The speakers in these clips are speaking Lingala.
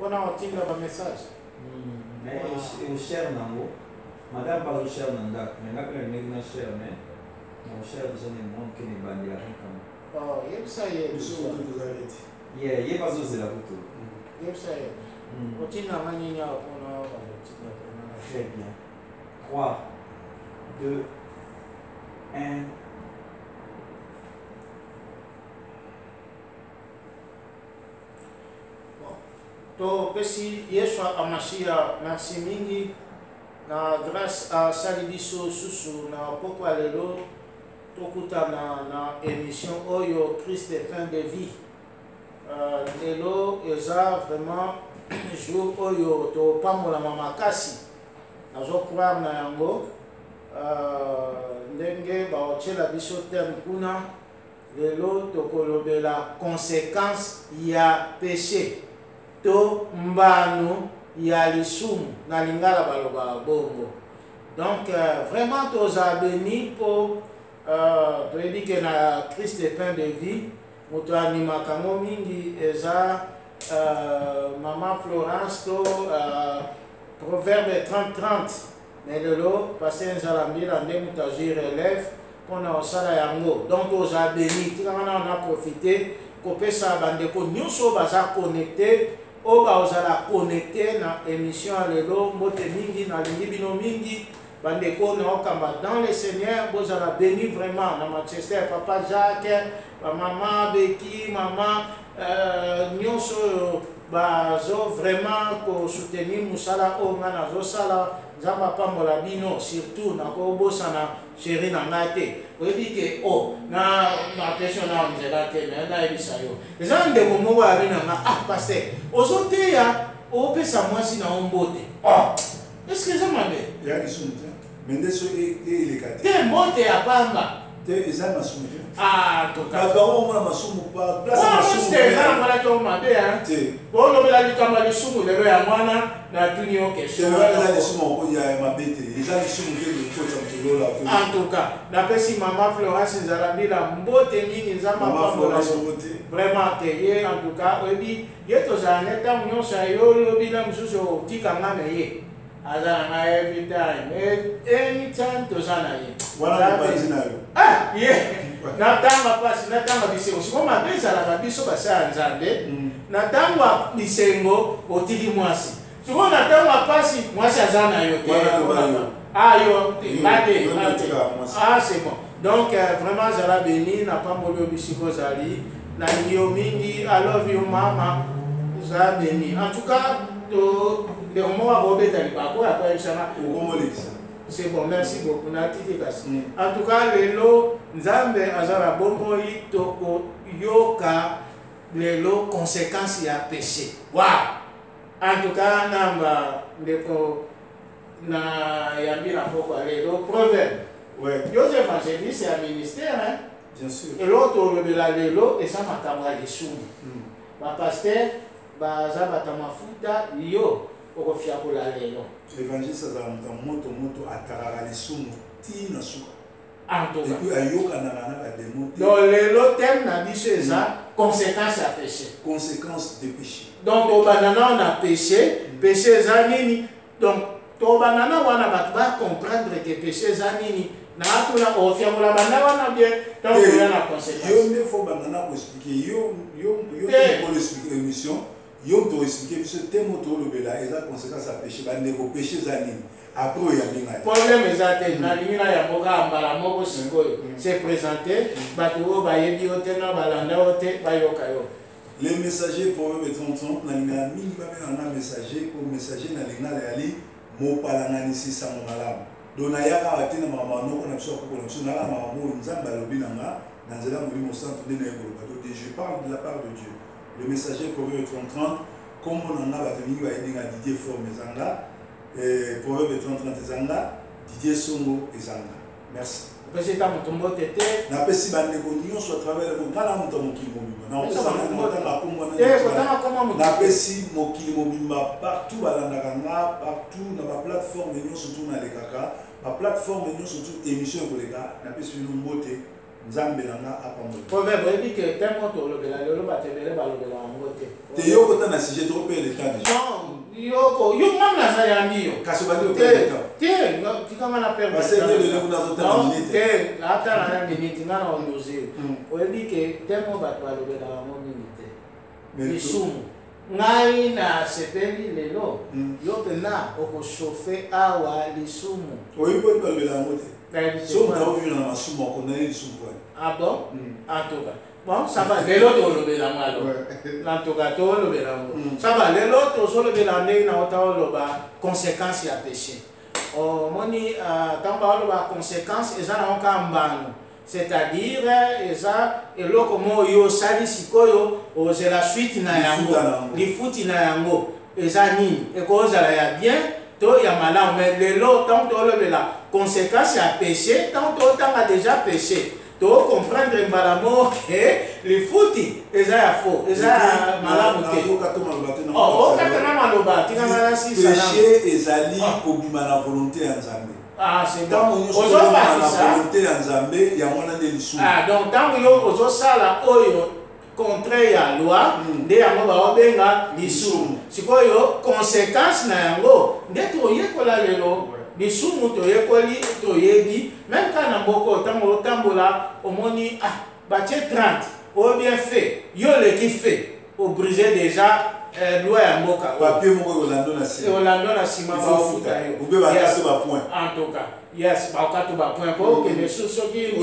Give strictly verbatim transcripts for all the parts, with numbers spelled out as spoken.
On a un message. Mais au cher Nango, madame parle au cher Nandak, mais là, elle n'est pas cher, mais mon cher, je ne montre que les bandits à rien. Oh, il ça y est. Il y a pas de la photo. Il ça y est. On tient la manière, on a très bien. trois, deux, un. To pesi Yeshua Amashia merci mingi na grâce à Salidiso Susu na pokwa lelo tokuta na na émission Oyo Christ est plein de vie. Euh, lelo eza vraiment jour Oyo to pamola mamakasi nazo croire na yango euh, ndenge baotiela biso terme kuna lelo tokolobela conséquence ya péché to mbanu ya lisumu na lingala baloba bongo. Donc euh, vraiment toza béni pour euh, to ebi ke na Christ est plein de vie moto animaka ngo mingi eza euh, Maman Florence to euh, Proverbe trente trente mais lelo passer nzalambila nde moto azwi relève mpona osala yango. Donc toza béni tikanga on a profité kopesa bandeko nyonso baza connecté o baozala connecté na émission lelo mbote mingi na lingi bino mingi bandeko na okamba dans le Seigneur bozala béni vraiment na Manchester papa Jacques maman Becky maman euh, nyonso bazo vraiment ko soutenir musala o ngana zo sala nzamba pambola bino surtout na ko bosana chéri na ngate oyebi ke o na na question na nzela ke na na ebisa yo eza ndeko moko abi na nga ah pasteur ozoteya opesa mwasi na ombote oh est-ce que ça mabe ya lisumu mais ndeso elekate te mbote ya pamba te eza masumu ah toka ba ba mona masumu pa place masumu te na mala to mabe hein te bolo bela likamba lisumu lelo ya mwana na tuni o question te wala lisumu ko ya mabete eza lisumu ke ko tsamtolola ko en tout cas na pesi Maman Florence Nzalambila mbote mingi nzamba pambola vraiment te ye en tout cas oyebi ye tozala neta nyonso yo lobila mosusu otikanga na ye azala na every time anytime tozala na ye wana mpanzi na yo ah ye natanga pasi natanga bisengo siko mabe ezalaka biso basala nzambe natanga bisengo otiki mwasi siko natanga pasi mwasi azala na yo te ah yo bate ah c'est bon donc euh, vraiment zala béni na pambolo bisiko zali na yo mingi I love you mama zala béni en tout cas to le moment où on est allé par quoi après ça c'est bon merci beaucoup natiki kasi en tout cas lelo nzambe azala bombo itoko yoka lelo conséquences ya péché wow en tout cas namba ndeko na yambi na poko lelo proverbe ouais Joseph évangéliste c'est un ministère hein bien sûr et l'autre le la lelo et ça makamwa les sous ba pasteur ba za batamafuta yo okofia kola lelo l'évangile azala moto moto ataraka lisumu tina suka en tout cas et puis ayoka na na ba démon donc lelo thème na biso eza conséquence à péché conséquence de péché donc au banana on a péché péché eza nini donc to banana wana bato ba comprendre que péché eza nini na atuna ofia mola bana wana bien donc il y a la conséquence yo ne faut banana ko expliquer yo yo yo pour expliquer émission yo to expliquer ce thème to le bela et la conséquence à péché ba ne ko péché za nini après ya ninga problème ezate na lingina ya boka mbala moko sikoyo c'est présenté bato ba yebi otena balanda ote bayoka yo les messagers proverbe trente trente na linga mingi ba na messager ko messager na linga ali mo palanganisi sa mo malamu dona yaka atina mama no na biso ko na biso na mama mo nzamba lobi nanga na nzela mo mo centre de n'ayebo bato de je parle de la part de Dieu le messager proverbe trente trente comme on en a bato mingi ba yinga Didier Forme zanga et proverbe trente trente zanga Didier Songo ezanga merci parce que tu as tete na pesi bande ko nyonso à travers le ngala muto mokili mobimba na pesa na ngala kombo na na pesi mokili mobimba partout balandaka nga partout na ba plateforme nyonso tout na lekaka ba plateforme nyonso tout émission ko leka na pesi bino mbote nzambe na nga apambola. Proverbe dit que tellement tu le bela le ba te bela ba le bela ngote. Te yoko ta na sujet trop peu de temps. Non, yoko yo mam na sa ya ndio. Kasi ba ndio peu de temps. Te, tu kama na perdre. Parce que le le na tota na minute. Te, ata na minute na na ondoze. O dit que tellement ba tu le bela ngo minute. Bisumu. Ngai na sepeli lelo. Yo pena okochauffer awa lisumu. Oyi bo ba le bela ngote. So on a vu dans ma soupe, on a eu soupe. Ah bon? En tout cas. Bon, ça va. Les autres, on le béla malo. En tout cas, tout le béla malo. Ça va. Les autres, on le béla né na autant le bas conséquences à péché. Oh, moni, tant que le bas conséquences, et ça n'a aucun ban. C'est-à-dire, et ça, et là comme yo sali sikoyo, oh c'est la suite na yango. Les foot na yango. Et ça ni. Et cause ça la bien. To ya malin, mais les lots, tant que le béla conséquence à péché, tant que tu as déjà péché. Tu comprendre malamo et les foutis, et ça est faux, et ça est malamo. Oh, péché et zali kobima na volonté en Nzambe. Ah, c'est bon. Ozo na volonté en Nzambe, ya mona de lisu. Ah, donc tant que yo ozo sala oyo contraire à loi, nde yango ba obenga lisu. Sikoyo conséquence na yango, nde to yekola lelo. Bisumu to yekoli to yebi même quand na mboko tango tambola omoni ah batie trente au bien fait yo le qui fait au briser déjà loi ya mboka papier moko Orlando na sima Orlando na sima ba futa yo ube ba kasi ba point en tout cas yes ba ka to ba point ko que les choses qui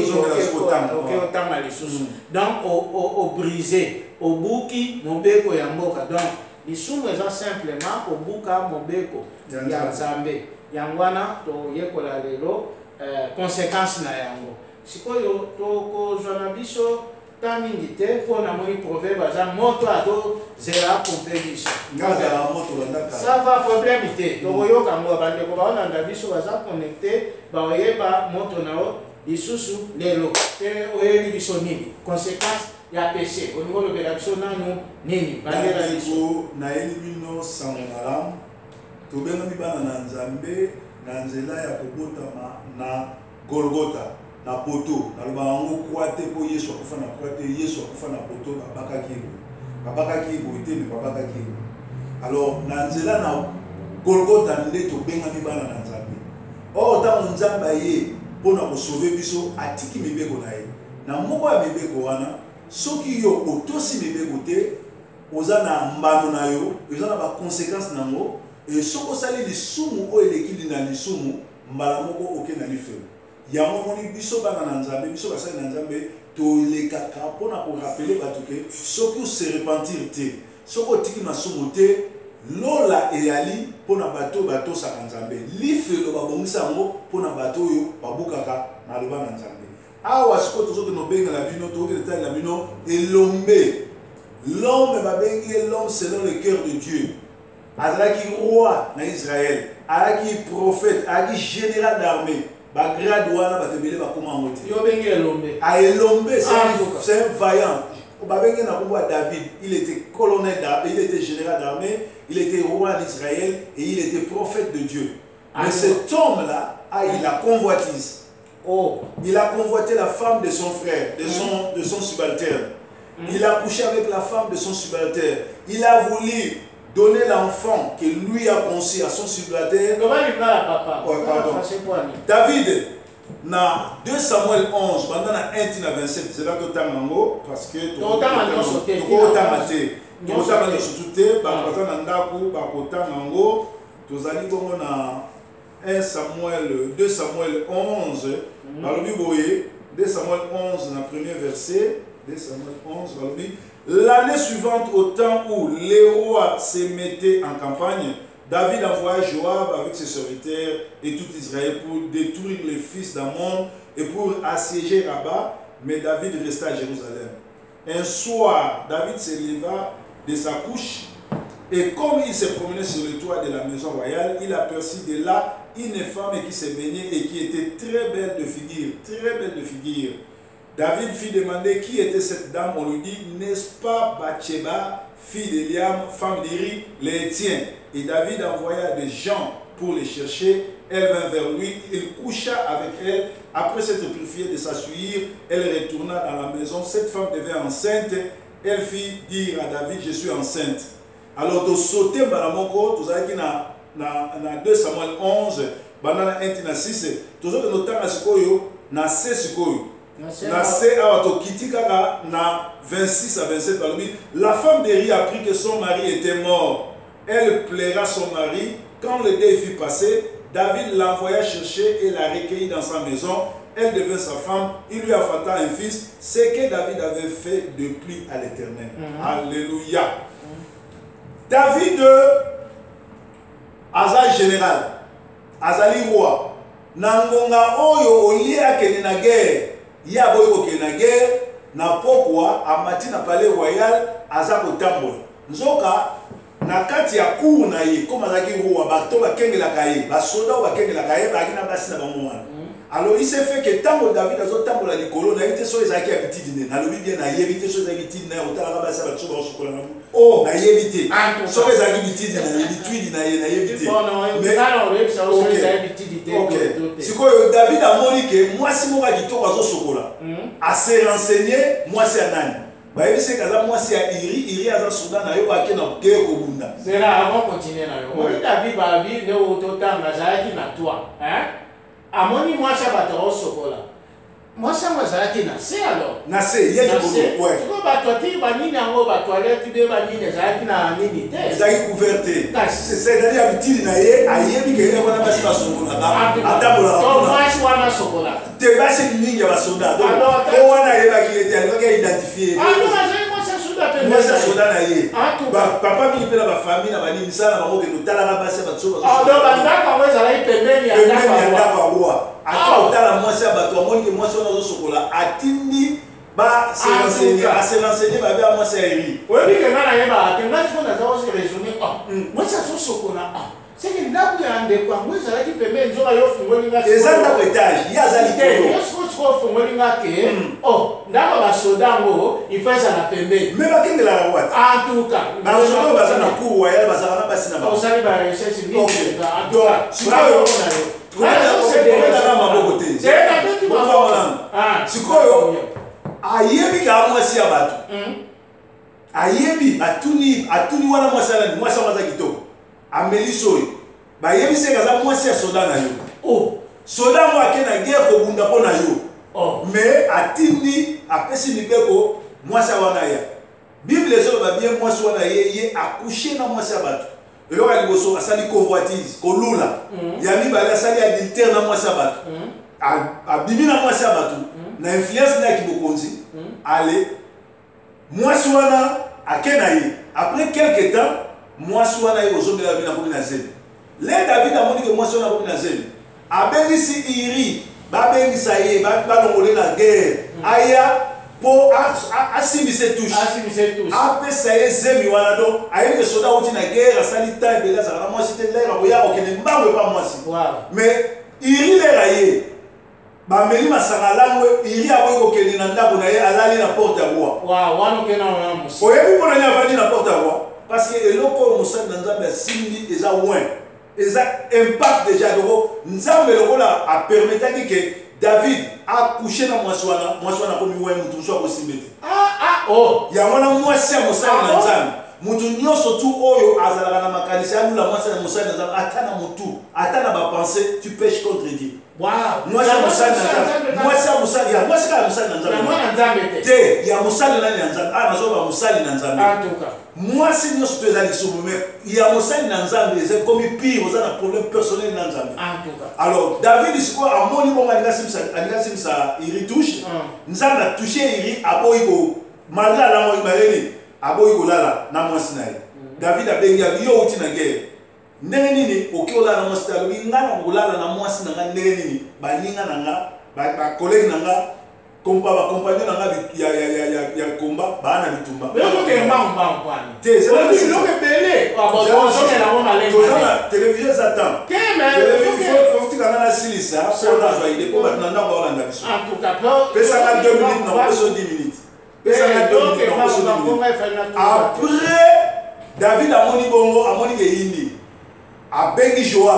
OK otanga les choses donc au au briser au buki mobeko ya mboka donc lisumu eza simplement au buka mobeko ya Nzambe yangwana to yekola lelo eh, conséquence na yango sikoyo to ko jona biso ta mingi te ko na moni proverbe za moto ato zera pompe biso ngaza la moto bandaka ça va problème te to koyoka ngo bande ko baona nda biso baza connecté ba oyeba moto nao lisusu lelo te oyebi biso nini conséquence ya péché au niveau de la biso nanu nini bandera biso na elimino sangonalam tobenga mibana na Nzambe na nzela ya kobotama na Golgotha na poto na loba ngo kwate po Yesu akufa na kwate Yesu akufa na poto babaka kibo babaka kibo iteme babaka kibo alors na nzela na Golgotha nde tobenga mibana na Nzambe o ta Nzambe ye pona ko sauver biso atiki mibeko na ye na moko ya mibeko wana soki yo otosi mibeko te oza na mbano na yo oza na ba conséquences nango. Et ce que ça les sumu ou les qui na les sumu malamoko oké na lifeu. Yango moni biso bana na Nzambe biso basa na Nzambe to les kaka pona ko rappeler batuke ce que se repentir te ce que tiki na sumu te lola et ali pona bato bato sa Nzambe lifeu lo babongisa ngo pona bato yo babukaka na loba na Nzambe. Awa siko to zo no benga la bino to ke ta la bino elombe l'homme ba bengi l'homme selon le cœur de Dieu. Azalaki roi na Israël, alaki prophète, alaki général d'armée, ba grade wana ba tebele ba koma ngoti. Yo bengi elombe. A elombe c'est un vaillant. Ba bengi na kombo David, il était colonel d'armée, il était général d'armée, il était roi d'Israël et il était prophète de Dieu. Mais ah, cet homme-là, ah, il a convoitise. Oh, il a convoité la femme de son frère, de son de son subalterne. Mm. Il a couché avec la femme de son subalterne. Il a voulu donner l'enfant que lui a conçu à son subalterne. Ouais, pardon. David, dans deux Samuel onze, pendant la un à vingt-sept, c'est là que tu as un mot, parce que tu as un mot. Tu as un mot. Tu as un mot. Tu as un mot. Tu as un Samuel, deux Samuel onze, deux Samuel onze, dans le premier verset, deux Samuel onze, l'année suivante, au temps où les rois se mettaient en campagne, David envoya Joab avec ses serviteurs et tout Israël pour détruire les fils d'Ammon et pour assiéger Rabat, mais David resta à Jérusalem. Un soir, David se leva de sa couche et comme il se promenait sur le toit de la maison royale, il aperçut de là une femme qui se baignait et qui était très belle de figure, très belle de figure. David fit demander qui était cette dame. On lui dit, n'est-ce pas Bathsheba, fille d'Eliam, femme d'Éri, l'Éthienne? Et David envoya des gens pour les chercher. Elle vint vers lui, il coucha avec elle. Après s'être purifiée de s'assuyer, elle retourna dans la maison. Cette femme devint enceinte. Elle fit dire à David, je suis enceinte. Alors, de sauter dans mon corps, vous avez dit dans deux Samuel onze, banana un na six, tout ça que nous avons dit, na six na six na vingt-six à vingt-sept. La femme d'Éri apprit que son mari était mort. Elle plaira son mari. Quand le deuil fut passé, David l'envoya chercher et la recueillit dans sa maison. Elle devint sa femme. Il lui affanta un fils. Ce que David avait fait de plus à l'Éternel. Mm -hmm. Alléluia. Mm -hmm. David, Azal général, Azali roi. Nangonga oyo olie akene na guerre. Ya boyo okene na guerre. Na pokwa amati na palais royal azako tambola. Nzoka na kati ya cour na ye comme azaki roi bato bakengelaka ye basoda oyo bakengelaka ye baki na basi na bango wana. Alors il s'est fait que tango David azotambola likolo na ite so ezaki habitude na lobi bien na yebite so ezaki habitude na otala basi ba tsoba osokola na oh na yebite so ezaki habitude na habitude na ye na yebite mais alors le ça so ezaki habitude OK sikoyo David amoni que mwasi moka kitoko azosokola a se renseigner mwasi ya nani bayebi se kaza mwasi ya Iri Iri aza soudan na yo bake na ke ko bunda c'est là avant continuer na yo oui David babi ne ototanga zaki na toi hein amoni mwasi bato osokola mwasi mwazaki na se alors na se ye ko ouais ko bato ti banini ngo bato aleti de banini zaki na nini te zaki couverte c'est c'est d'aller habitude na ye ayebi ke ye wana basi basokola atabola ko mwasi wana sokola te basi ningi ba soda donc ko wana ye ba ki était alors identifier ah non azali mwasi soda pe mwasi soda na ye ba papa mi pe na ba famille na banini sana ba ngo ke tala ba basi ba tsoba ah donc bandaka mweza la pembeni ya ndaka wa ata otala mwasi ya bato amoni ke mwasi wana ozosokola atindi ba se renseigner ba se renseigner ba bia mwasi ya Eri oyebi ke nga na yeba ate nga tiko naza osi raisonner ah mwasi azosokola ah seke ndako ya ndeko yango ezalaki pembeni nzoka yo ofungoli nga eza ndako etage ye aza likolo sikoyo ofungoli nga ke oh ndako basoda yango ifa ezala pembeni me bakengelaka wati antuka basoda oyo baza na cour royal bazala na basi na bango osali ba recherche nini antuka sikoyo sikoyo ayebi ka mwasi ya bato ayebi atuni atuni wana mwasi ala mwasi amaza kitoko ameli soyi bayebi se kaza mwasi ya soda na yo oh soda mo akena guerre ko bunda po na yo oh mais atindi apesi libeko mwasi wana ya bible zo ba bien mwasi wana ye ye accoucher na mwasi ya bato eloka liboso asali convoitise kolula ya mibale asali adultère na mwasi ya bato abimi na mwasi ya bato na influence na kibokonzi ale mwasi wana akena ye après quelque temps mwasi wana ye ozomela bina komi na zemi le David amoni ke mwasi wana komi na zemi abengisi Iri babengisa ye balongole na guerre aya po asimise touche asimise touche apesa ye zemi wana do ayebi soda uti na guerre asali ta bela za na mwasi te lera boya okene mbangwe pa mwasi mais Iri lera ye ba meli masanga langwe Iri aboyi kokende na ndako na ye alali na porte ya roi wa wana kena wana musi oyebi pona nya vandi na porte ya roi parce que eloko musali na nzambe asimbi eza loin eza impact déjà donc nzambe lokola a permetaki que David a couché na mwasi wana mwasi wana komi we mutu so akosimbete ah ah oh ya wana mwasi ya musali na nzambe mutu nyonso tu oyo azalaka na makanisa ya lula mwasi na musali na nzambe atana mutu atana ba penser tu pêches contre Dieu wow mwasi ya musali na nzambe mwasi ya musali ya mwasi ya musali na nzambe na mwana nzambe te ya musali na nzambe ah nazo ba musali na nzambe atoka mwasi nyonso tu ezali lisumu mais ya musali na nzambe eza komi pire oza na problème personnel na nzambe atoka alors David sikoyo amoni bongo alinga simisa Iri touche nzambe atouche Iri aboyi ko malgré alango ibaleli aboyi kolala na mwasi na ye David abengi yo uti na guerre ndenge nini oki olala na mwasi te alobi nga na kolala na mwasi na nga ndenge nini baninga na nga bakolege na nga kompa bakompagnon na nga ya ya ya ya ya komba bana bitumba oke mbamba mpani te c'est pas si loke bele abozone na mona lengo tozana télévision satan keme télévision faut faut tika na silisa pour na joie de ko batanda ba olanda biso en tout cas pesa na deux minutes na peso dix minutes pesa na deux minutes na peso dix minutes après David amoni bongo amoni ke yindi abengi Joab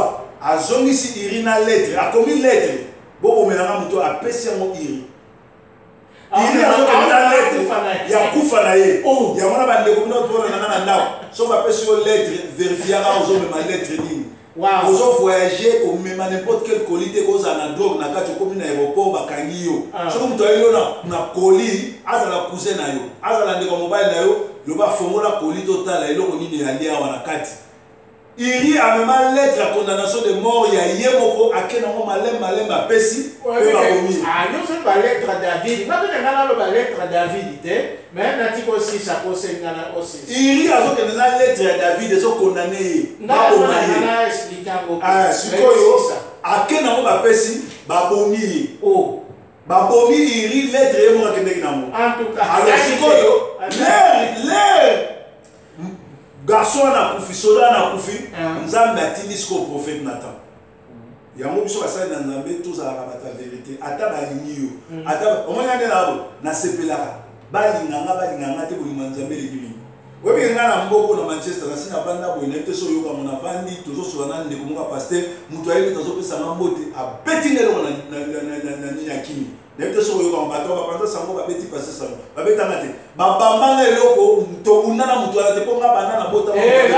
azongisi iri na lettre akomi lettre bokomelanga moto apesi yango iri iri azokende na lettre ya kufa na ye yango na bandeko bino tomonana na ndako soki apesi yo lettre verifiaka ozomema lettre nini ozo voyager komema n'importe quel colis te kozala na drogue na kati okomi na aéroport bakangi yo soki moto ayeli yo na colis azala cousin na yo azala ndeko mobali na yo loba fongola colis totala eloko nini yali awa na kati iri amema lettre ya condamnation de mort ya ye moko ake nango malembe malembe apesi mpe bakomi nyonso balettre David nabenenga naloba lettre David te mais natiki osisa kosengana osisa iri azokende na lettre ya David ezokondane ye baboma ye sikoyo ake nango bapesi babomi ye babomi iri lettre ye moko akendeki nango alors sikoyo lere garçon na kufi soda na kufi nzambe atindi siko prophète Nathan yango biso basali na nzambe tozalaka bata vérité ata balingi yo ata omona nde nabo nasepelaka balinganga balinganga te bolinga nzambe lekimi oyebi nga na mboko na Manchester nasi na banda boye nayebi te so oyoka mona vandi tozosola na ndeko moka paster moto ayebi tozopesanga mbote abeti ndeloko na nini ya kimi nayebi te so oyoka bato bapanza sango babeti paster sango babetanga te babambanga eloko tobunda na moto ala te mpo nga banda na bota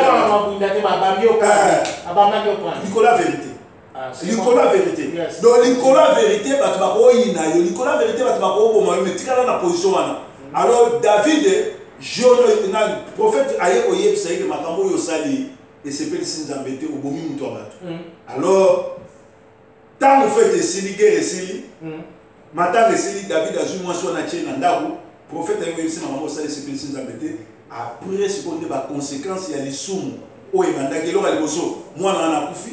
likola vérité likola vérité donc likola vérité bato bakoyina yo likola vérité bato bakoboma yo me tikala na position wana alors David jeune na prophète aye koyebisa ye makambo oyo osali esepelisi nzambe te obomi moto ya bato alors ntango fete esili guerre esili matanga esili David azwi mwasi wana tie na ndako prophète aye koyebisa makambo osali esepelisi nzambe te après sikoyo nde baconséquence ya lisumu oyo ebandaki eloko ya liboso mwana wana akufi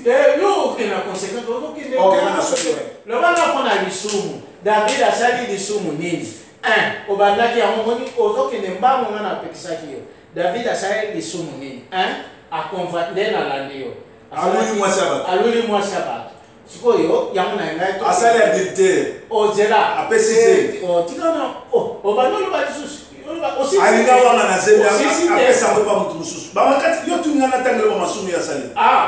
loba napona lisumu David asali lisumu nini un obandaki yango moni ozokende mbango nga napekisaki yo David asali lisumu nini un akonva nde nalandi yo aluli mwasi ya bato aluli mwasi ya bato sikoyo yango na ngai asali adultère ozela apesi se tikana obanda oloba lisusu alinga wana na zembe apesa yango pa motu mosusu bamakati yo tuningana ntangelo bamasumu ya asali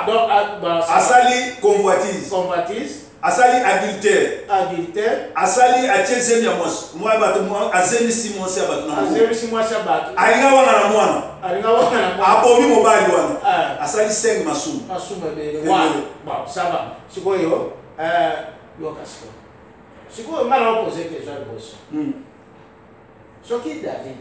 asali convoitise convoitise asali adultère adultère asali atie zemi ya mwasi mwa bato azemisi mwasi ya bato na azemisi mwasi ya bato alinga wana na mwana alinga wana na mwana abomi mobali wana asali cinq masumu masumu ebele wa bon ça va sikoyo euh yoka sikoyo sikoyo ngana opose question liboso soki David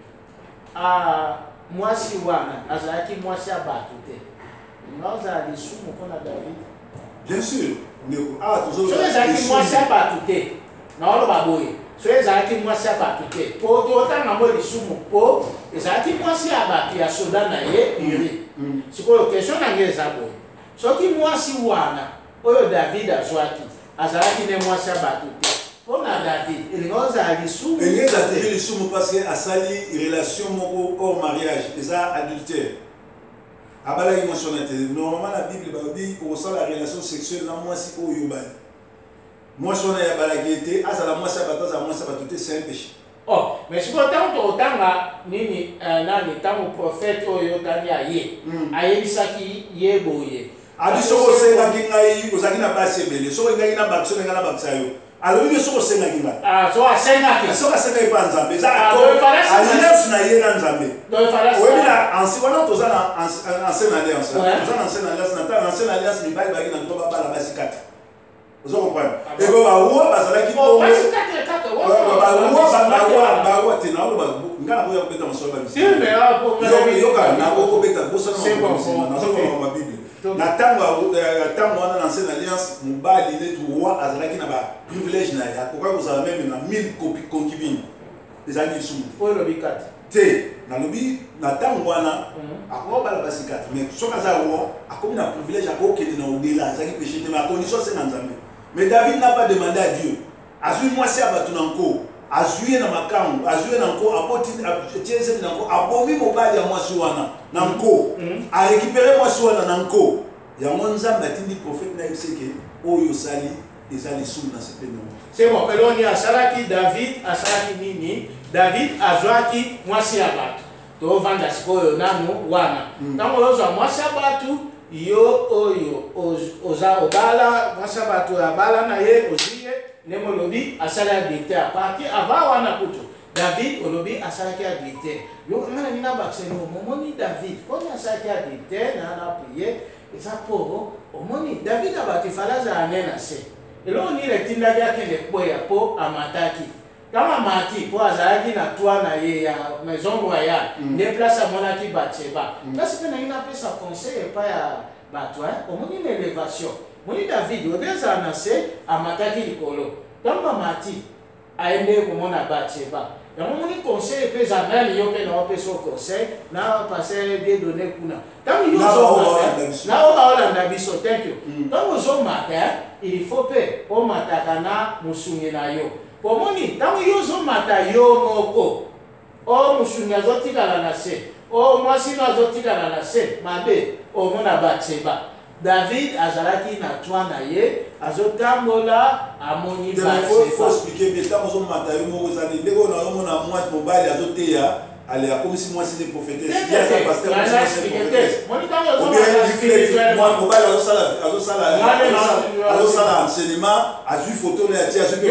ah mwasi wana azalaki mwasi ya bato te naozala lisumu mpona David bien sûr soki ezalaki mwasi ya bato te naoloba boye soki ezalaki mwasi ya bato te po totangango lisumu po ezalaki mwasi ya bato ya soda na ye iri sikoyo question na nge eza boye soki mwasi wana oyo David azwaki azalaki ne mwasi ya bato te mpona David elinga ozala lisumu engeza te lisumu parce que asali relation moko hors mariage eza adultère abalaki mwasi wana te normalement na bible babi okosala relation sexuelle na mwasi oyo obali mwasi wana yabalaki ete azala mwasi ya bato azala mwasi ya bato te c'est un péché oh mais sikoyo ntango tokotanga nini nani ntango prophète oyo otandi aye ayebisaki ye boye adi soko osengaki ngai ozalaki na basi ebele soko engaki na bakso nengai na bakisa yo alobi soko osengaki ngai so asengaki soko asengaki mpa nzambe eza alliance na ye na nzambe oyebi na ansi wana toza na ancienne alliance toza na ancienne alliance na ntango ancienne alliance mibali baki na nto babala basi kati ozo comprendre ebo baruwa bazalaki bongo baruwa te naoloba nga nakoya kobeta mosolo babisiyoka nakokobeta bosana mabible na ntango wana na ancienne alliance mobali neti roi azalaki na baprivilège na ye akoka kozala meme na mille concubine ezalaki lisumu te nalobi na ntango wana akoka bala basi kati mais soki aza roi akomi na privilège akokende na odela azalaki péché te mais acondition ase na nzambe mais David n'a pas demandé à Dieu azwi mwasi ya bato na nko azwi ye na makambo azwi ye na nko apoti tiezemi na nko abomi mobali ya mwasi wana na nko arécupéré mwasi wana na nko yango nzambe atindi prophète na yebiseke oyo osali eza lisumu na sepene c'est bon eloni asalaki David asalaki nini David azwaki mwasi ya bato tovanda sikoyo nano wana ntango ozwa mwasi ya bato yo oyo oza obala mwasa bato ya bala na ye oziye ndenge olobi asali adicte apaki ava wana kutu David olobi asalaki adicte yo ngana nina bakiseni omoni David koni asalaki adicte na na priye eza po omoni David abati falaza ane na se eloko nini etindaki akende kweya po amataki kama mati po azalaki na toit na ye ya maison royale nde place amonaki Batseba kasi mpe nangi napesa conseil epai ya bato omoni na élévation moni David odezala na se amataki likolo ntango amati ayende komona Batseba yango moni conseil mpe ezangani yo mpe na opesa conseil na pase bien donné kuna ntango yo ozomata na oyo baolanda biso thank you ntango ozomata il faut mpe omataka na mosungi na yo pomoni ntango yo ozomata yo moko o mosungi azotikala na se o mwasi no azotikala na se mabe omona Batseba David azalaki na toit na ye azotambola amoni Batseba expliquer bien ntango ozomata yo moko ezali ndenge oyo nazomona mwasi mobali azoteya ale akomisi mwasi ne prophétesse mobali azosala enseignement azwi photo na yati azwi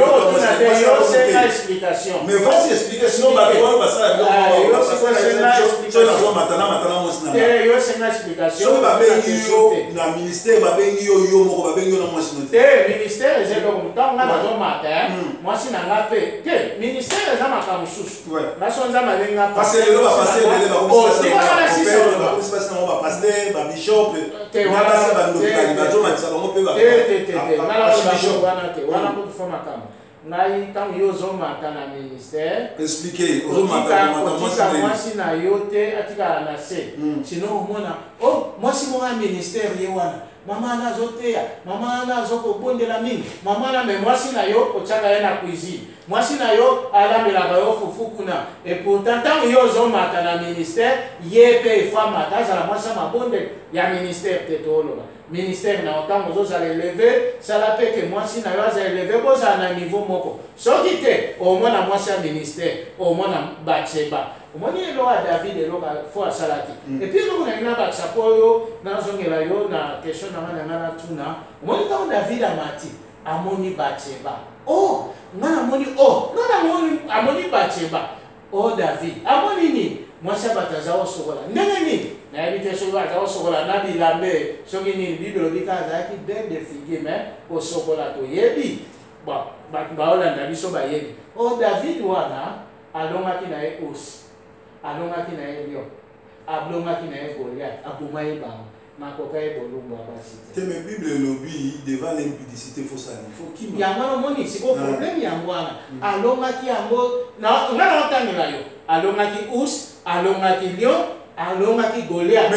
mais voici expliquer sinon bato wana basala nazomatana matana mwasi na soki babengi yo na ministère babengi yo yo moko babengi yo na mwasi no te ministère eza eloko ntango nga nazomata mwasi na nga mpe te ministère eza makambo mosusu naso nza mabenga parce que le pasteur le ba komisi basi nango bapasteur babishop na basi bandokali bazomatisa bango mpe bashop wana te wana kokufa makambo ngai ntango yo ozomata na ministère expliquer otika mwasi na yo te atikala na se sino omona o mwasi moko ya ministère ye wana mama ana azoteya mama ana azokobondela mingi mama ana me mwasi na yo otiaka ye na cuisine mwasi na yo alambelaka yo fufu kuna et pourtant ntango yo ozomata na ministère ye mpe efamata azala mwasi ya mabondeli ya ministère te tooloba ministère na ntango ozozala eleve sala mpe ke mwasi na yo aza eleve bozala na niveau moko soki te omona mwasi ya ministère omona Batseba omoni eloko ya David eloko fo asalaki epuis eloko nangi nabakisa mpo oyo nazongela yo na question nanga nanga na tuna omoni ntango David amati amoni Batseba o nga namoni o nga amoni Batseba o David amoni nini mwasi ya bato aza osokola ndenge nini nayebi te soki aza osokola na bilambe soki nini bibelo bika azalaki ben de figue me osokola toyebi bato baolanda biso bayebi o David wana alongaki na ye osi alongaki na ye lion ablongaki na ye Goliath aboma ye bango makoka ye bolumbu ya basi te me bible elobi devant l'impudicité faut sali faut kima yango wana omoni siko problème yango wana alongaki yango nga naotangela yo alongaki us alongaki lion alongaki Goliath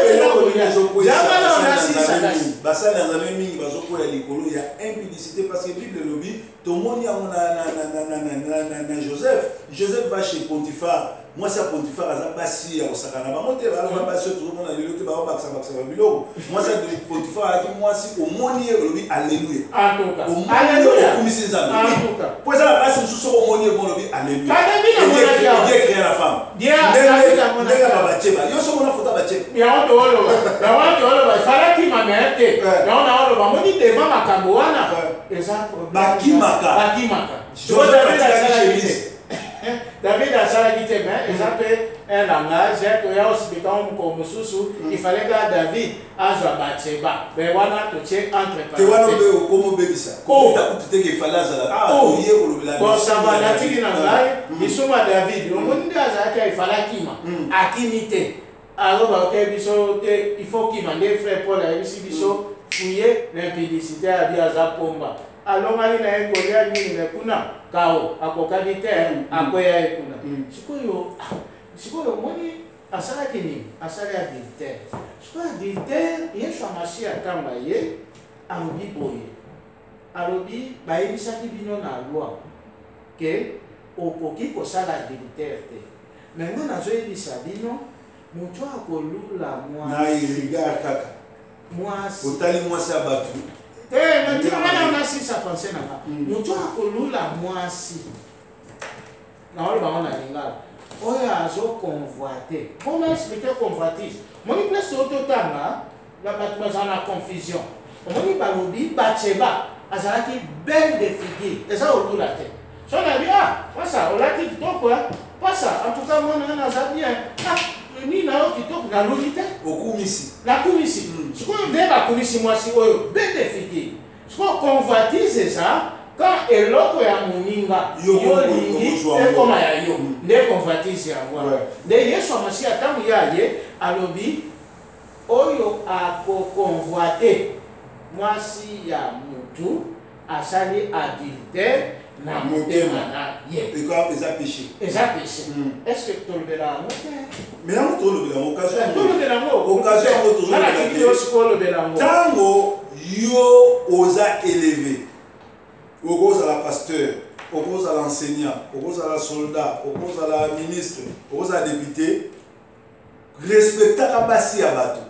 basali ya nzambe mingi bazokoya likolo ya impudicité parce que bible elobi tomoni yango na Joseph Joseph va chez Potiphar mwasi ya Potiphar aza basi ya kosakana bango te balonga basi oyo tozomona lelo te babakisabakisa babiloko mwasi ya Potiphar ayaki mwasi omoni ye olobi alleluya okumisi nzambe po ezala basi mosusu omoni ye bolobi alleluya Dieu créa la femme ndenge babatyeba yo soko na foto batyeba yango tooloba yango tooloba efalaki mamea te yango naoloba moni devant makambo wana eza bakimaka bakimaka David asalaki te mais eza mpe un langage toya osibika mokolo mosusu ifale kaka David azwa Batseba me wana totie entre parenthèses bosamba natiki na ngai lisuma David omoni nde azalaki ifale akima akimi te aloba oke biso te il faut kima nde frère Paul ayebisi biso fuye l'impudicité abi aza pomba alongaki na ye Goliath nini me kuna kao akokaki te akweya ye kuna sikoyo sikoyo omoni asalaki nini asali adultère sikoyo adultère Yesu amasi atanga ye alobi boye alobi bayebisaki bino na loi ke okoki kosala adultère te me nga nazoyebisa bino moto akolula mwasi mwasi otali mwasi ya bato eh maintenant on a six à penser na moto akolula mwasi na wale bango na lingala oyo azo convoiter comment expliquer convoitise moni place ototanga la bato na confusion omoni balobi Bathsheba azalaki belle de figure eza olula te so na bi ah pasa olaki kitoko pasa en tout cas moi na naza bien ah ni na yo kitoko na luli te okumisi nakumisi sikoyo nde bakumisi mwasi oyo belle de figure sikoyo convoitise eza quand eloko ya moninga yo lingi ekoma ya yo nde convoitise yango nde Yesu amasiya ntango ye aye alobi oyo akoconvoite mwasi ya mutu asali adultère na motema na ye eza péché eza péché est-ce que tolobela yango te mais yango tolobela yango occasion tolobela yango occasion yango tozolobela yango ntango yo oza élevé okozala pasteur okozala enseignant okozala soldat okozala ministre okozala député respectaka basi ya bato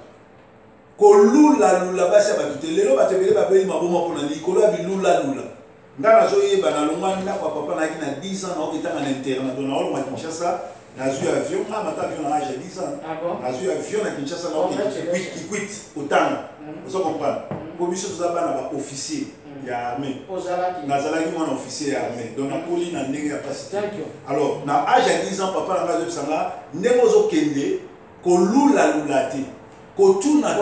kolulalula basi ya bato te lelo bato ebele babeli maboma mpona likolo ya bilulalula nga nazoyeba nalongwa ndako ya papa nayaki na dix ans naokitanga na internat to naolonga Kinshasa nazwi avion nga mata avion na age ya dix ans nazwi avion na Kinshasa naoki kikwit kotanga ozo comprendre po biso toza bana baofficier ya armée nazalaki mwana officier ya armée donc nakoli na ndenge ya pasi alors na age ya dix ans papa nanga azobisanga ndenge ozokende kolulalula te kotuna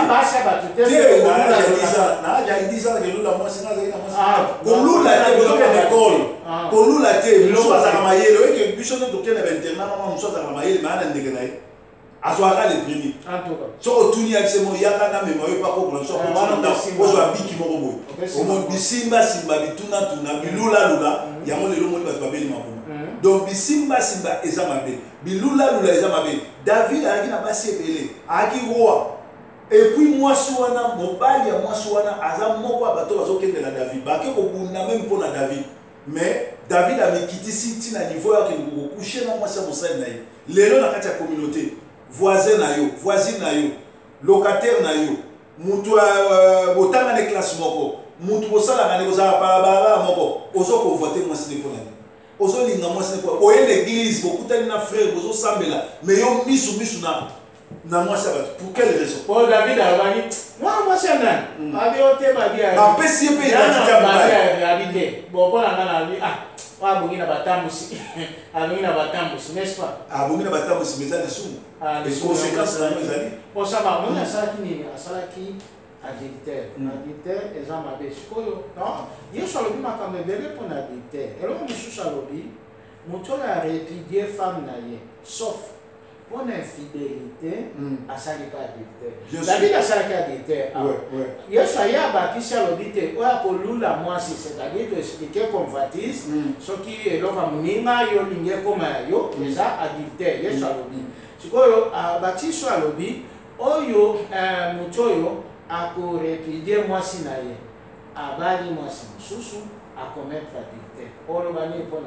te te na age ya dix ans kelula mwasi nazalaki na mwasi kolula te kozokende école kolula te biso azalaka mayele oyeke biso nde tokende bainternat mama mosu azalaka mayele me ana ndenge na ye azwaka le premier so otuni ya biso mo yaka na mema oyo pakokola biso ozwa biki moko boye omo bisimbasimba bitunatuna bilulalula yango lelo moni bato babeli maboma donc bisimbasimba eza mabe bilulalula eza mabe David ayaki na basi ebele ayaki roi epuis mwasi wana mobali ya mwasi wana aza moko ya bato bazokendela David bake kobunda meme mpo na David mais David amikitisi ntina niveau yake kokushe na mwasi ya mosali na ye lelo na kati ya communauté voisin na yo voisine na yo locataire na yo mutu botanga na classe moko mutu bosalaka ne kozala balabala moko ozokovote mwasi ne mpona ye ozolinga mwasi ne mpona oye l'église bokutani na frère bozosambela mais yo misu misu na na mwasi ya bato pour quelle raison po David alobaki mwana mwasi ya nani abi ote babi bapesi ye mpe identité ya mobali abi te bon mpona nga na abi ah abongi na batambusi abongi na batambusi n'est-ce pas abongi na batambusi mais eza lisumu conséquence na yango ezali osaba moni asalaki nini asalaki adultère adultère eza mabe sikoyo non Yesu alobi makambo ebele mpona adultère eloko mosusu alobi moto oyo arépudie femme na ye sauf mpona infidélité asalika adultère David asalaki adultère Yesu aye abakisi alobi te oyo akolula mwasi c'est-à-dire toexplike convoitise soki eloko ya moninga yo olingi ekoma ya yo eza adultère Yesu alobi sikoyo abakisi oyo alobi oyo moto oyo akorépudie mwasi na ye abali mwasi mosusu akomettre adultère olobani mpona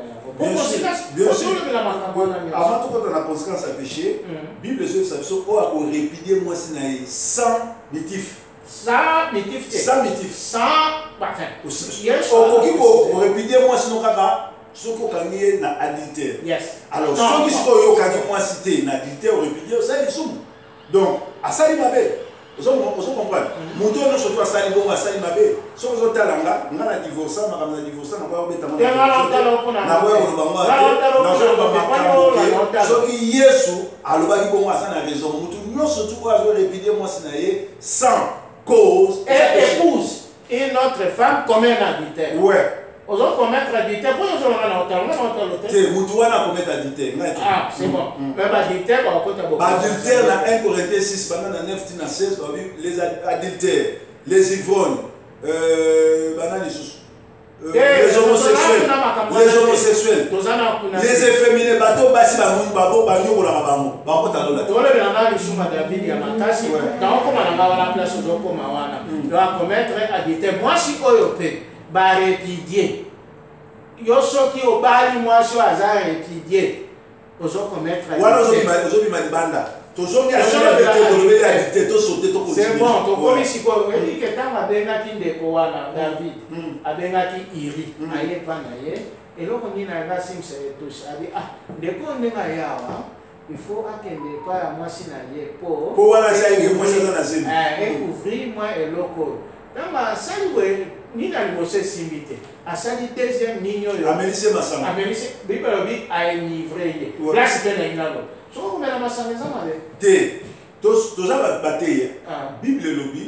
yango avant tokota na conséquence ya péché bible ezobisa biso oyo akorépudie mwasi na ye sans mitif sans mitif te sans mitif sans okoki korépudie mwasi no kaka soki okangi ye na adultère alors soki sikoyo okangi mwasi te na adultère orépudie osali lisumu donc asali mabe ozo comprendre moto oyo nyonso to asali bongo asali mabe soki ozotala nga nga na divorce makambo na divorce nakoya kobetama nakoya koloba makambo soki Yesu alobaki bongo aza na raison motu nyonso tu oyo azorépudie mwasi na ye sans cause et épouse une autre femme comme un adultère ouais ozo commettre adultère pour ozo nga na hôtel nga na hôtel te mutu wana commettre adultère ah c'est bon mais ba adultère ba kota beaucoup adultère na un Corinthiens six pendant na neuf na seize ba les adultères les ivrognes euh banani sous les homosexuels les homosexuels les efféminés bato basi ba mungu babo ba nyokola bango ba kota lola tole bela na lisuma David ya makasi dans koma na ngala place ozo koma wana doit commettre adultère moi si oyo pe ba répudie yo soki obali mwasi aza répudie ozo commettre wana ozo bima libanda tozongi asala bete tolobeli adite to sauter to continuer c'est bon to komi siko eli ke tanga bengaki ndeko wana David abengaki Iri aye pa na ye eloko nini na simsa etos abi ah ndeko ndenga yawa il faut akende pa ya mwasi na ye po po wana saingi mwasi na zemi eh ouvrir moi eloko tamba asali we nini alibose esimbi te asali deuxième nini oyo amelise masanga amelise bible lobi aenivre ye place mpe na inalo soko komela masanga eza mabe te toza bateya bible lobi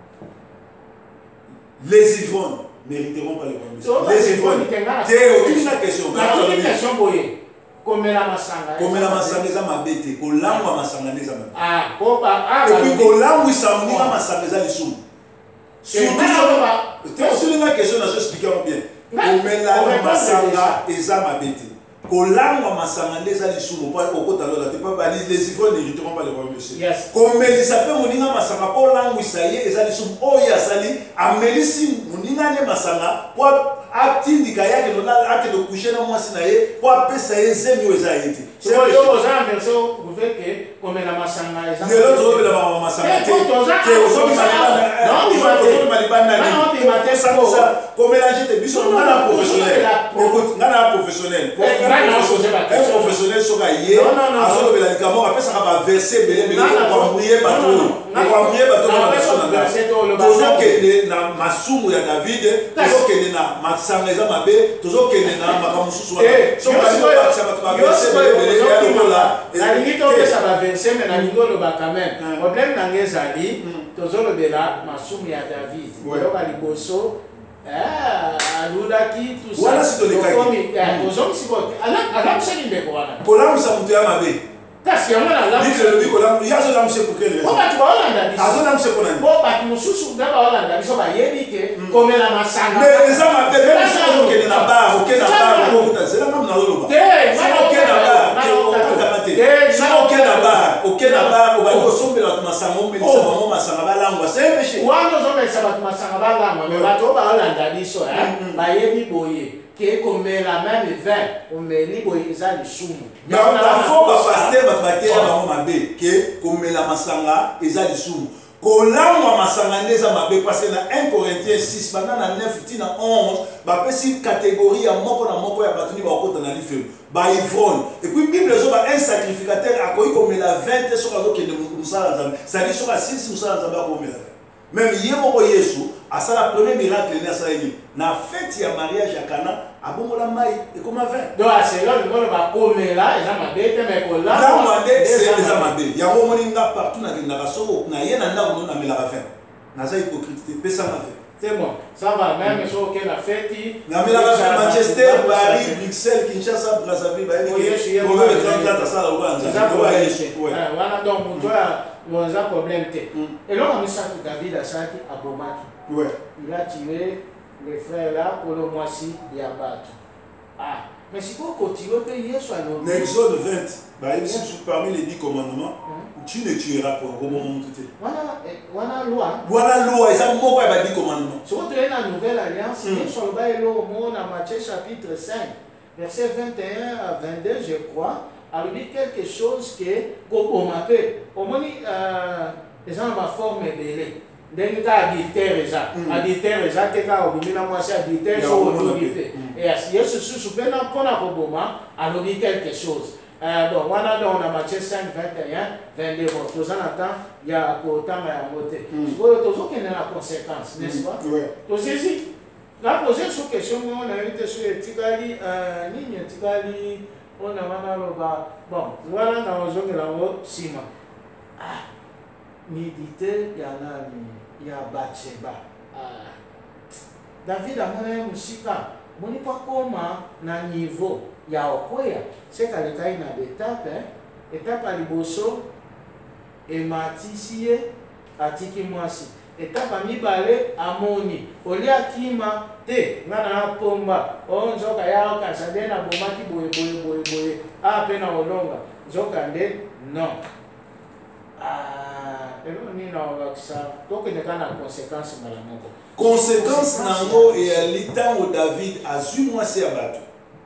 les ivrognes n'hériteront pas le royaume. Les ivrognes. Te otuni na question. Na question boye. Komela masanga. Komela masanga eza mabe te. Kolangwa masanga neza mabe. Ah, ko ba ah. Et puis kolangwa samunika masanga eza lisumu. Surtout so. Te otuni na question na so expliquer bien. Komela masanga eza mabe te. Kolangwa masanga neza lisumu pa okota lola te pa bali les ivrognes n'hériteront pas le royaume de Dieu. Komelisa pe moninga masanga po langwisa ye eza lisumu oyo asali amelisi moninga ne masanga po atindika yake nona ake de coucher na mwasi na ye po apesa ye zemi oyo eza ye te. C'est yo oza verset ouvre que komela masanga eza. Lelo tozobela mama masanga te. Te ozobi malibanda. Non, ozobi malibanda ni. Non, tu m'as ça. Komélanger te biso ngana professionnel. Écoute, ngana professionnel. Un professionnel soka ye azolobela likambo apesaka ba verset belé belé ko ambrier bato. Ko ambrier bato na personne. Tozokende na masumu ya David, tozokende na masanga eza mabe, tozokende na makambo susu wana. So ba ça ba verset belé belé ya lola. Na lingi to pesa ba verset mais na lingo lo ba quand même. Problème na ngezali tozolobela masumu ya David. Yo ba liboso ah, aludaki tout ça. Voilà si tu les cailles. Aux hommes si bon. Alors, alors c'est une bécoana. Kolam ça monte à ma bé. Parce qu'il y a un là. Dis que le kolam, il y a ce là monsieur pour quelle raison? Comment tu vas Hollande? Ah, ce là monsieur pour nani? Bon, bah tu me sous-sous d'abord Hollande. Ils sont pas yébiqués. Comme la massanga. Mais les hommes appellent même si on est na bar, ok na bar, c'est là même na lolo. Ok, ok na bar, ok ok na bar, ok na bar, on va dire sombe la massanga, mais ça maman massanga ba langwa, c'est un péché. Wano sombe ça ba massanga ba langwa, mais ba to ba Hollande biso, hein. Ba yebi boye. Que comme la même vingt, on met libre ça le soum. Mais on a fort pas passer ba bater ba mama mabe, que comme la masanga eza le soum. Kolangwa masanga ndeza mabe parce que na un Corinthiens six pendant na neuf tina onze, ba pesi catégorie ya moko na moko ya batuni ba okota na life. Ba ivrogne. Et puis Bible zo ba un sacrificateur akoyi comme la vingt sur la que de musala nzambe. Ça dit sur la six musala nzambe akoyi la même yemoko Yesu à ça la premier miracle na ça yi na fête ya mariage ya Cana abongola mai et comme vingt donc c'est là le ba komela eza mabete mais ko la la mande c'est eza mabe ya ngo moninga partout na na raso na ye na ndako na mela vingt na za hypocrite pesa na fait c'est bon ça va même so que la fête na mela vingt Manchester Paris Bruxelles Kinshasa Brazzaville ba ye ko le trente-quatre ça la wanza ça Yesu ouais wana donc mon toi non ça problème té et là on ça que David a ça qui a bomaki ouais il a tué les frères là pour le mois-ci il y a battu ah mais si vous continuez que Yesu a nommé Exode vingt bah il dit parmi les dix commandements tu ne tueras pas au moment tout est voilà voilà loi voilà loi et ça moko ba dix commandements si vous tenez la nouvelle alliance sur le bail au monde dans Matthieu chapitre cinq verset vingt et un à vingt-deux je crois alors dit quelque chose que on m'appelle au moins les gens ma forme belé ndenge ka adultère eza adultère eza te ka obimi na mwasi adultère so olobi pe et yesu susu pe na mpona koboma alobi quelque chose bon wana donc na Matthieu cinq vingt et un vingt-deux bon toza na temps ya kotanga yango te sikoyo tozokende na conséquence n'est-ce pas tozezi la poser sous question mo na yote so etikali nini etikali ona wana loba bon wana na ozongela ngo sima ah méditer ya nani ya Bathsheba ah David amona musika moni pa koma na niveau ya okoya c'est kalekai na étape hein étape à liboso et matisie atiki mwasi étape mibale amoni olia kima te ngana pomba onzoka ya okasade na bomaki boye boye boye boye a pe na olonga zoka nde non ah elo ni na waksa donc ne kana conséquence mala moko conséquence nango et à litango David azui mwasi ya bato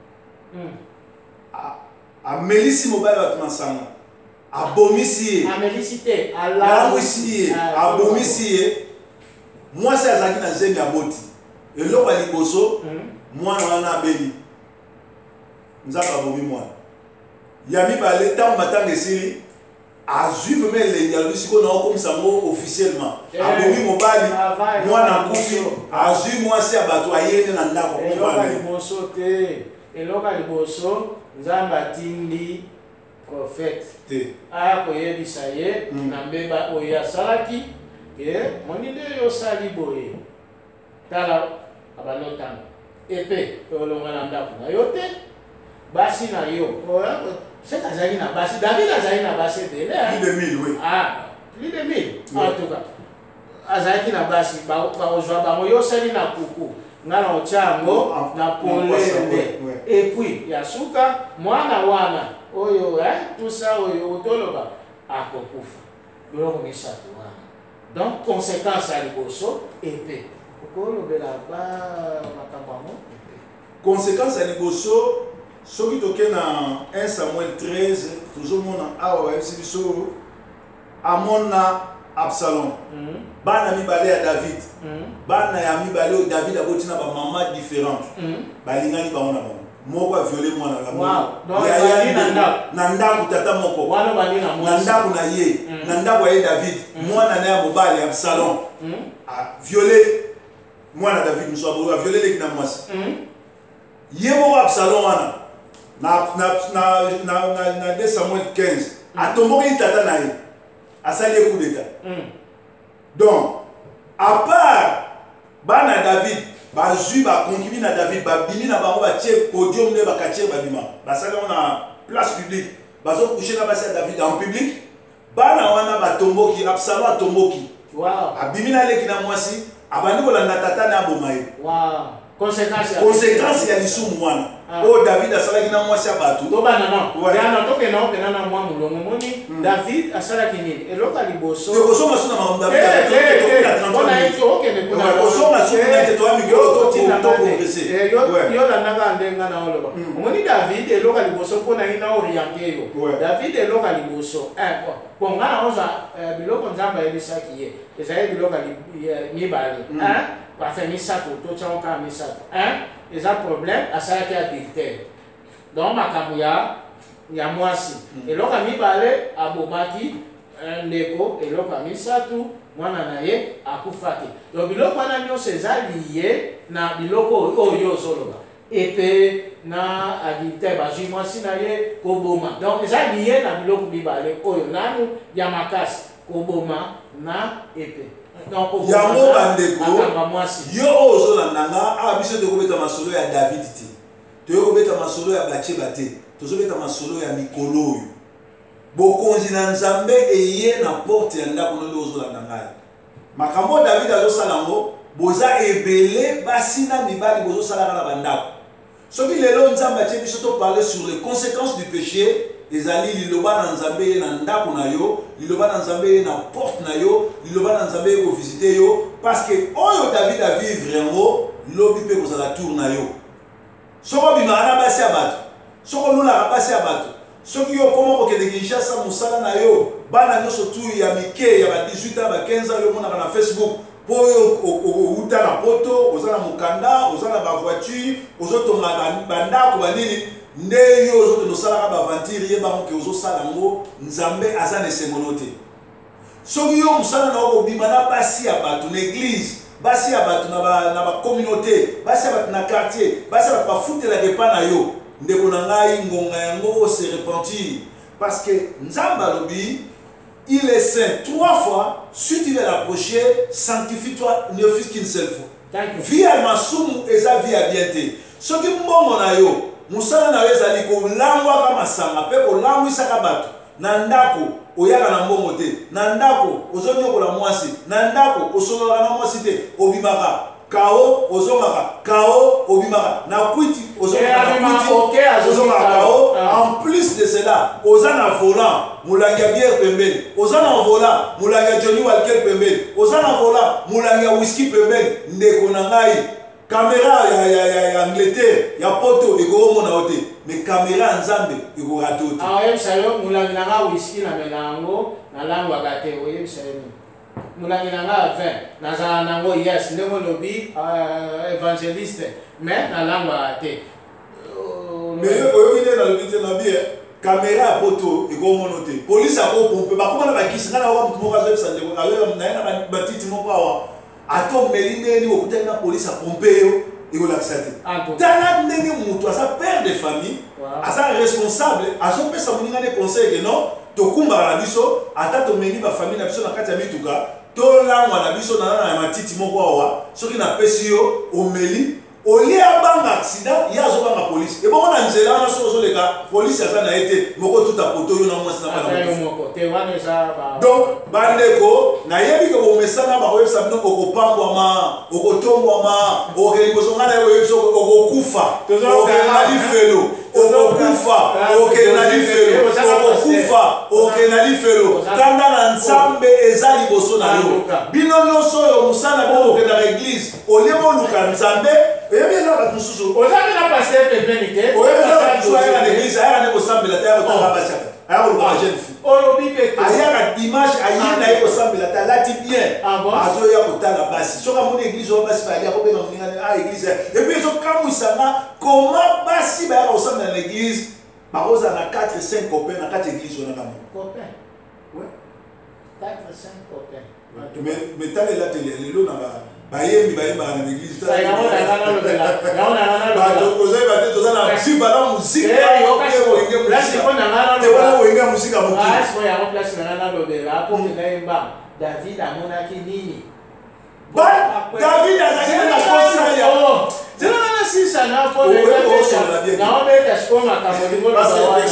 a a melisi mobile bato masanga abomisi a melisi te ala mwisi abomisi mwasi azaki na zemi ya boti eloko ya liboso mwana wana abeli nzaka abomi mwana Yami balé tant batang esili a suivre mais les yalbi siko na comme ça officiellement a bomi mobali moi na kufi a suivre moi si abato ayene na ndako ko va liboso te eloka liboso nzamba tindi prophète te aya koyebisa ye na mbeba oyo asalaki ke moni nde yosali boye tala abalotanga epe olonga na ndako na yo te basi na yo c'est azali na basi David azali na basi ebele plus de mille oui ah plus de mille en tout cas azalaki na basi bakozwa bango yosali na kuku nga na otyango na polende epuis ya suka mwana wana oyo tout ça oyo otoloba akokufa biloko misato wana donc conséquence ya liboso epe okolobela makambo yango epe conséquence ya liboso soki toke na un Samuel treize tozomona awa bayebisi biso amona Absalom bana mibale ya David bana ya mibale oyo David aboti na bamama différente balingani bango na bango moko aviole mwana na ndako tata moko na ndako na ye na ndako ya ye David mwana na ya mobali Absalom aviole mwana David mosu abolo aviole leki na mwasi ye moko Absalom wana na na na na na deux Samuel quinze atomboki tata na ye asali coup d'état donc à part bana David bazui ba concubine na David babimi na bango batie podium ne bakatie babima basala na place publique bazo coucher na basi David en public bana wana batomboki Absalom atomboki wow abimi na leki na mwasi abandi kolanda tata na abomaye wow conséquence conséquence ya lisumu wana o David asalaki na mwasi abatu to bana non yana toke na okena na mwa mulongo moni David asalaki nini eloka liboso te kosoma suna ma David bona ito okene kuna kosoma suna te to amigolo to to to progresser yo yo la naga ndenga na oloba moni David eloka liboso pona ina orienter yo David eloka liboso eh bon ngana oza biloko nzamba yebisaki ye ezaye biloko mibale hein parfait misato to tchonka misato hein ils ont problème à ça qui adultère donc makambo ya ya mwasi eloka mibale abomaki ndeko eloka misatu mwana na ye akufaki donc biloko wana nyonso eza liye na biloko oyo ozoloba epe na adultère bazwi mwasi na ye koboma donc eza liye na biloko mibale oyo nanu ya makasi koboma na epe yango bandeko yo oyo ozolanda nga awa biso tokobeta masolo ya David te toyokobeta masolo ya Batsheba te tozobeta masolo ya mikolo oyo bokonzi na Nzambe eye na porte ya ndako nde ozolanda ngai makambo David azosala yango boza ebele basi na mibali bozosalaka na bandako soki lelo Nzambe atie biso toparle sur les conséquences du péché ezali liloba na Nzambe ye na ndako na yo liloba na Nzambe ye na porte na yo liloba na Nzambe ye kovisite yo parce que oyo David a vivre yango lobi mpe kozala tour na yo soko obimaka na basi ya bato soko olulaka basi ya bato soki yo okoma kokende Kinshasa mosala na yo bana nyonso tu ya mike ya ba dix-huit ans ba quinze ans yo omonaka na Facebook po oyo outa na poto oza na mokanda oza na bavoiture ozotonga bandako banini nde yo ozoto nosalaka baventure ye bango ke ozosala yango Nzambe aza na esengolo te soki yo mosala na okobima na basi ya bato na église basi ya bato na bacommunauté basi ya bato na quartier basi ya bato bafutelaka epa na yo ndeko na ngai ngonga yango se repentir parce que Nzambe alobi il est saint trois fois si tu veux l'approcher sanctifie-toi ne fût qu'une seule fois vie ya masumu eza vie ya bien te soki mbongo na yo musala na yo ezali kolangwaka masanga mpe kolangwisaka bato na ndako oyaka na mbongo te na ndako ozonyokola mwasi na ndako osololaka na mwasi te obimaka kao ozongaka kao obimaka na kwiti ozongaka na kwiti ozongaka kao en plus de cela oza na volant mulangi ya bière pembeni oza na volant mulangi ya Johnny Walker pembeni oza na volant mulangi ya whisky pembeni ndeko na ngai caméra ya ya ya ya Angleterre ya poto ekomona ote mais caméra ya Nzambe ekorate ote ah oyo sayo mulangi na nga whisky na melango na lango agate oyo sayo mulangi na nga vin nazala nango yes ndenge lobi évangéliste mais na lango agate mais oyo ine na lobi te na bien caméra à poto et comme on note police à quoi pompe bah comment on va qui c'est là on va tout voir ça on a un petit mot pas à ton méline ni au côté de la police à pomper et on l'accepte tala ndenge mutu asa père de famille asa responsable aso pesa moninga ne conseil que non to kumba la biso ata to meni ba famille na biso na kati ya mituka to langwa na biso na na matiti moko awa soki na pesi yo omeli oli abanga accident ya zo banga police e bongo na nzela na so zo leka police asa na été moko tout a poto yo na mwasi na bana moko te wana za ba donc bandeko na yebi ko bomesana ba websa bino okopambwa ma okotombwa ma okelikozonga na yo yebiso okokufa okena di felo okokufa okena di felo okokufa okena di felo kanda na nzambe eza liboso na yo bino nyonso yo musana bo okenda na église olebo luka nzambe eyebi na batu susu ozami na pasteur pepenike oyebi na batu susu na église aya ne kosambela ta ya kotanga basiaka aya koluka jeune fille olobi pete ayaka dimanche aye na ye kosambela ta lati bien azoya kotala basi soki amoni église oyo basi balia kobenga moningane a église epuis ezokamwisanga koma basi bayaka kosambela na église bakozala na quatre cinq copains na kati église wana kamo mais talela te lelo na bayembi bayembaka na église ozali bate toza na sibala musike wana oyenga musika David amonaki nini David azali na kosa ya zela na sisa na po de na obeta skoma kama ni bolo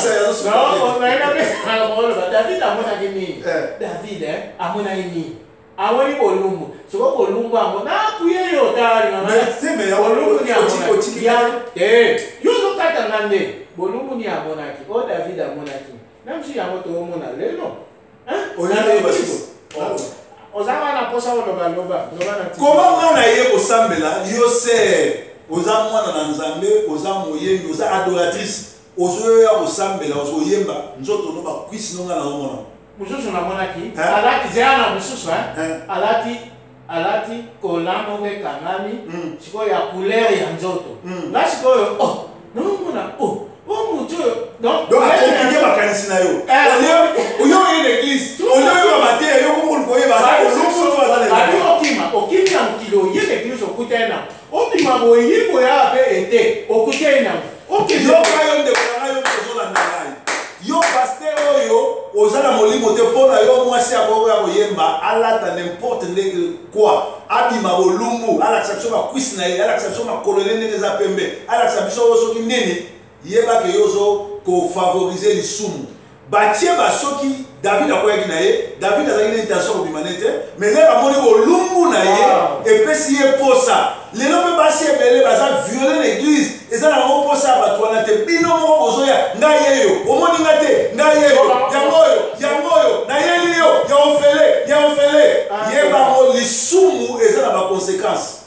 na na ina pesa bolo David amonaki nini David eh amona nini awoni bolumbu soko bolumbu amona kuye yo tari na mais ya bolumbu ni amona ya eh yuzo kata ngande bolumbu ni amonaki o David amonaki namshi ya moto omona lelo hein oyana basiko ozama na posa loba loba loba na comment ngana ye kosambela yo se oza mwana na nzambe oza moyembi oza adoratrice ozo ya kosambela ozo yemba nzoto no ba kwisi no ngana omona mususu na monaki alati zana mususu hein alati alati kolamo ke kanami siko ya couleur ya nzoto na siko oh no mona oh oh mutu donc donc akompliqué makanisi na yo oyo oyo l'église oyo oyo maté yo ko ko yeba ça ko to azale ali okima okimi ya mkilo ye l'église okutena okima boyi boya pe ete okutena okimi yo kayo nde ko yo kozola ndalai yo pasteur oyo ozala molimo te pona yo mwasi aboko ya koyemba alata n'importe ndenge quoi abima bolumbu ala exception ba kwisi na ye ala exception ba colonel ndenge za pembe ala exception soki nini yeba ke yozo ko favoriser lisumu batie basoki David akoyaki na ye David azali na intention ko bimanete mais là amoni bolumbu na ye epesi ye posa lelo pe basi ebele baza violer l'église ezala ngo posa bato wana te bino moko bozoya ngai yeyo omoni ngate ngai yeyo yangoyo yangoyo na yeli yo ya ofele ya ofele yeba ngo lisumu ezala ba conséquences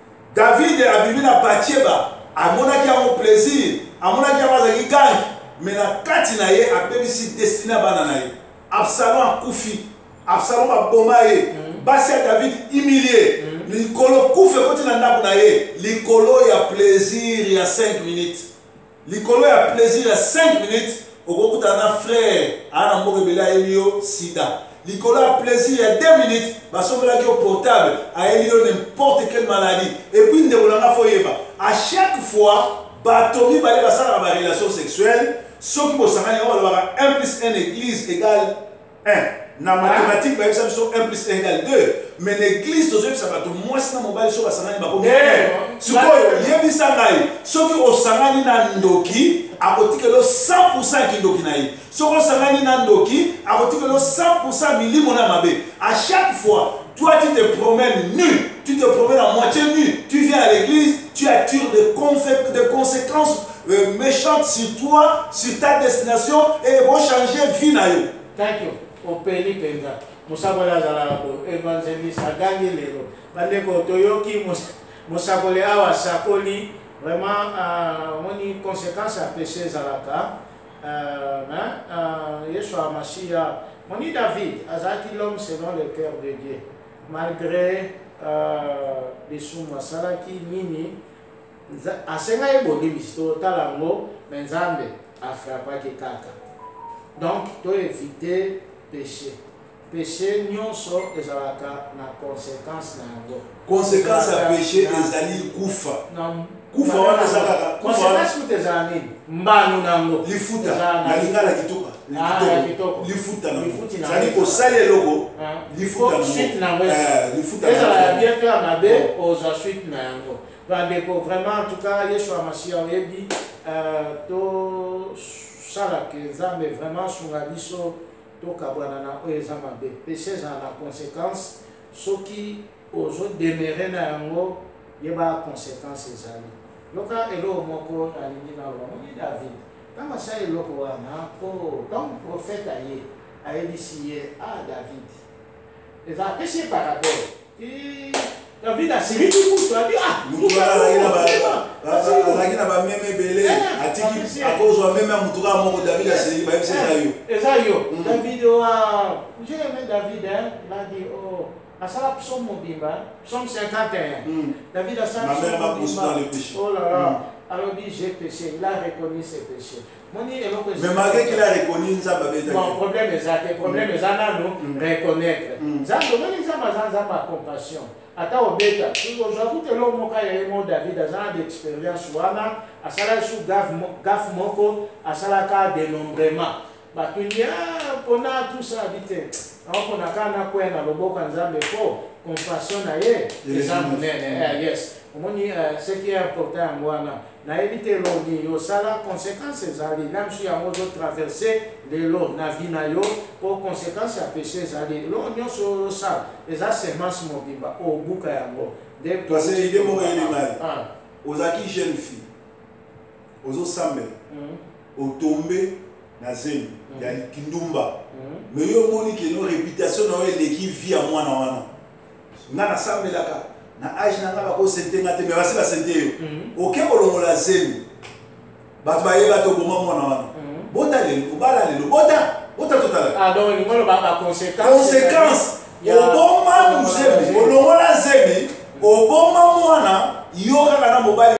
David abimi na batieba amonaki yango plaisir amonaki yango azalaki gangi mais na kati na ye abebisi destiné bana na ye Absalom akufi Absalom aboma ye basi ya David humilié likolo kufe koti na ndako na ye likolo ya plaisir ya cinq minutes likolo ya plaisir ya cinq minutes okokuta na frère ana mboke bela elio sida likolo ya plaisir ya deux minutes basombelaki au portable a elio n'importe quelle maladie et puis ndeko nanga foyeba à chaque fois batomi bale basala ba relation sexuelle soki bosangani yango balobaka un plus un église égale un na mathématique bayebisa biso un plus un égale deux mais l'église tozoyebisa bato mwasi na mobali so basangani bakomi sikoyo yebisa ngai soki osangani na ndoki akotikelo cent pour cent kindoki na ye soki osangani na ndoki akotikelo cent pour cent milimo na mabe à chaque fois toi tu te promènes nu tu te promènes à moitié nu tu viens à l'église tu attires des, des conséquences euh, méchantes sur toi sur ta destination et vont changer vie na yo. Thank you. Opeli penza musabola zala ko evangelist agangi lelo bandeko toyoki musabole awa sakoli vraiment euh moni conséquence à péché zalaka euh hein Yesu Amashia moni David azaki l'homme selon le cœur de Dieu malgré euh les souma salaki nini asenga eboli bisto talango menzambe afrapa ke kaka Donc, to éviter péché. Péché, nyonso ezalaka na conséquence na yango. Conséquence à péché ezali kufa. Na Kufa wana ezalaka. Conséquence kuti ezala nini? Mbanu nango. Lifuta na lingala kituka. Ah, kitoko. Lifuta nango. Lifuti nango. Zali kosala eloko. Lifuta nango. Suite nango. Eh, lifuta nango. Ezala ya bien clair mabe oza suite na yango. Bandeko, vraiment, en tout cas, Yeshua Mashiach oyebi to sala ke nzambe vraiment sunga biso to kabwana na oyo eza mabe. Péché ezala na conséquence soki ozo demere na yango yeba conséquence ezali. Yoka eloko moko alingi na loba moni David. Kama sa eloko wana po donc prophète aye ayebisi ye ah David. Eza péché par rapport. David a série du coup, tu as dit ah, mutuka azalaki na bameme ebele atiki akozwa meme ya mutuka moko David aseli bayebisa eza yo eza yo David oa j'ai aimé David hein il a dit oh asala psaume mobimba psaume cinquante et un David asala psaume mobimba oh là là alors dit j'ai péché il a reconnu ses péchés mais malgré qu'il a reconnu nzambe abetaki bon problème ezate problème eza nano reconnaître nzambe omoni nzambe aza nzambe ya compassion ata obeta ozwaku te eloko moko ya ye mo David aza na d'expérience wana asalaki su gafe moko asalaka dénombrement bato ndia mpona tout ça abi te aokona kaka na kwea na loboko ya nzambe po compassion na ye eza monene yes omoni ce qui est important yango wana nayebi te elongi yosala conséquence ezali na misu yango ozotraverse lelo na vi na yo po conséquence ya péché ezali eloko nyonso osala eza semence mobimba obuka yango parce que ide moko elingai ozalaki jeune fille ozosambela otombe na zemi ya kindumba mais yo omoni keno réputation na yo eleki vi ya mwana wana nga nasambelaka na age nanga bakosentenga te me basi basente yo oke kolongola zemi bato bayeba te oboma mwana wana bota lelo obala lelo bota bota totala conséquence oboma muzemi olongola zemi oboma mwana yo kaka na mobali